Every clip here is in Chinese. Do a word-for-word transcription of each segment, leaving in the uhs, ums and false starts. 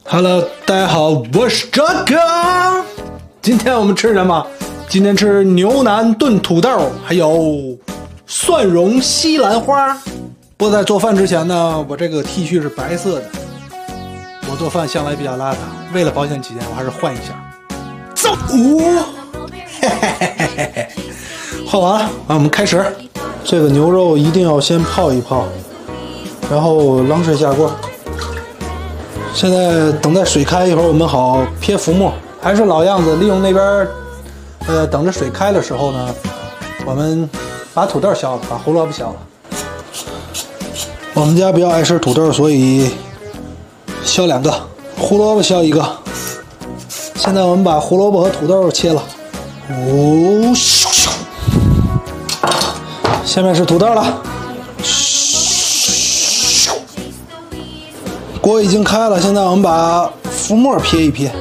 Hello， 大家好，我是哲哥。今天我们吃什么？今天吃牛腩炖土豆，还有蒜蓉西兰花。不过在做饭之前呢，我这个 T 恤是白色的。我做饭向来比较邋遢，为了保险起见，我还是换一下。走，哦、嘿嘿嘿嘿嘿嘿，换完了，那我们开始。这个牛肉一定要先泡一泡，然后冷水下锅。现在等待水开一会儿，我们好撇浮沫。还是老样子，利用那边，呃，等着水开的时候呢，我们把土豆削了，把胡萝卜削了。我们家比较爱吃土豆，所以削两个，胡萝卜削一个。现在我们把胡萝卜和土豆切了。哦，咻咻。下面是土豆了。锅已经开了，现在我们把浮沫撇一撇。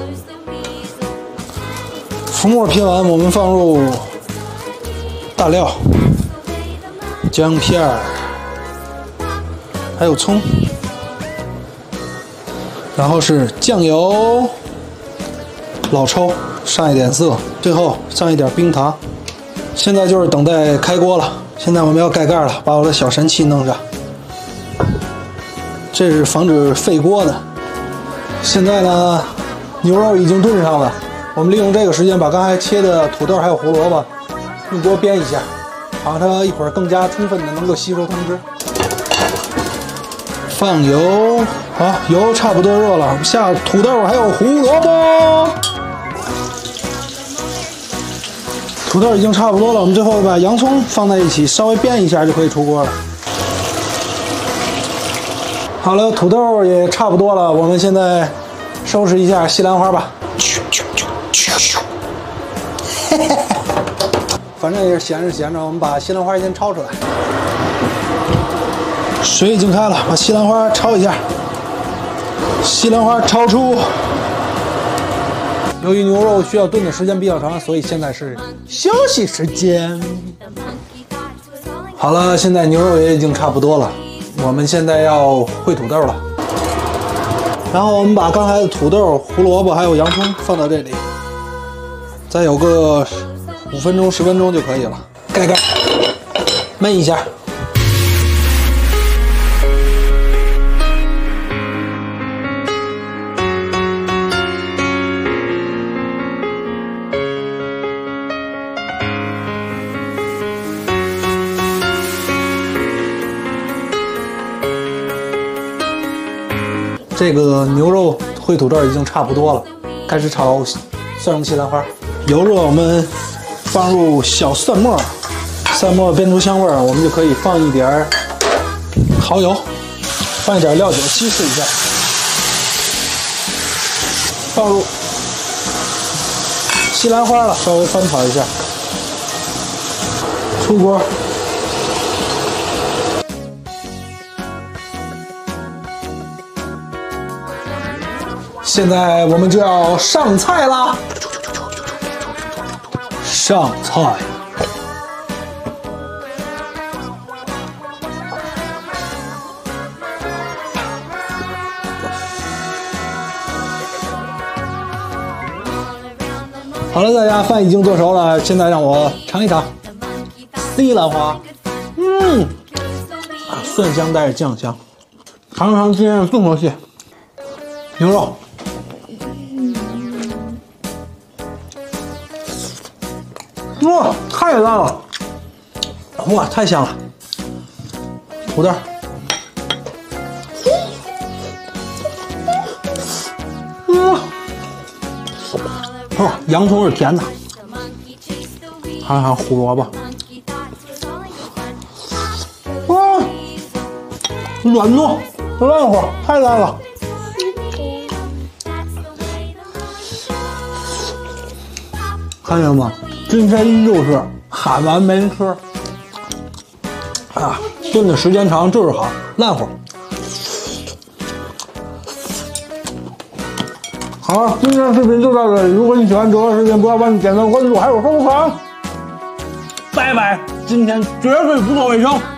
浮沫撇完，我们放入大料、姜片儿，还有葱，然后是酱油、老抽，上一点色，最后上一点冰糖。现在就是等待开锅了。现在我们要盖盖了，把我的小神器弄上。这是防止沸锅的。现在呢，牛肉已经炖上了，我们利用这个时间把刚才切的土豆还有胡萝卜用锅煸一下，好让它一会儿更加充分的能够吸收汤汁。放油，好，油差不多热了，我们下土豆还有胡萝卜。土豆已经差不多了，我们最后把洋葱放在一起，稍微煸一下就可以出锅了。好了，土豆也差不多了，我们现在收拾一下西兰花吧。反正也是闲着闲着，我们把西兰花先焯出来。水已经开了，把西兰花焯一下。西兰花焯出。由于牛肉需要炖的时间比较长，所以现在是休息时间。好了，现在牛肉也已经差不多了。我们现在要烩土豆了，然后我们把刚才的土豆、胡萝卜还有洋葱放到这里，再有个五分钟、十分钟就可以了。盖盖，焖一下。这个牛肉烩土豆已经差不多了，开始炒蒜蓉西兰花。油热，我们放入小蒜末，蒜末煸出香味儿，我们就可以放一点蚝油，放一点料酒稀释一下，放入西兰花了，稍微翻炒一下，出锅。现在我们就要上菜啦！上菜。好了，大家饭已经做熟了，现在让我尝一尝西兰花。嗯，啊，蒜香带着酱香，尝尝今天的重头戏——牛肉。哇，太辣了！哇，太香了！土豆，嗯，哦，洋葱是甜的，尝尝胡萝卜，哇，软糯，烂乎，太烂了！看见了吗？今天就是喊完没吃啊，炖的时间长就是好，烂乎。好了，今天的视频就到这里。如果你喜欢哲哥视频，不要忘记点赞、关注，还有收藏。拜拜！今天绝对不做卫生。